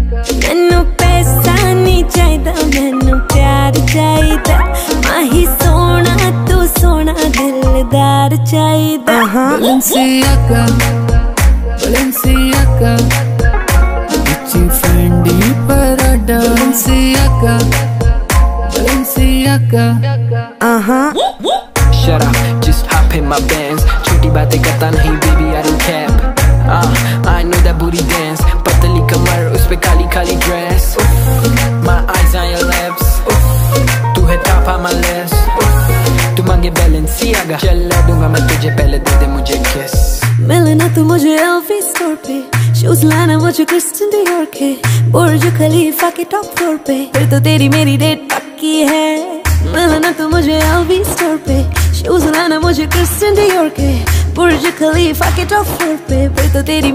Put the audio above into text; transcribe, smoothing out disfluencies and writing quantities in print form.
मैनू पैसा नहीं चाहिदा, मैनू प्यार चाहिदा। माही सोना तू सोना दिलदार चाहिदा। Balenciaga, Balenciaga, Gucci, Fendi, Prada, Balenciaga, Balenciaga. Shut up, just hop in my Benz. छोटी बातें करता नहीं baby, I don't cap. I know that booty dance. पतली कमर उस पे Kali Kali dress. My eyes on your lips. तू है top on my list. तू मांगे Balenciaga, चला दूंगा मैं तुझे, पहले दे दे मुझे kiss. मिलना तू मुझे LV स्टोर पे, शूज लाना मुझे क्रिस्टियन डियोर के, बुर्ज खलीफा के टॉप फ्लोर पे, फिर तो तेरी मेरी डेट पक्की है। मिलना तू मुझे LV स्टोर पे, शूज लाना मुझे क्रिस्टियन डियोर के, बुर्ज खलीफा के टॉप फ्लोर पे, फिर तो तेरी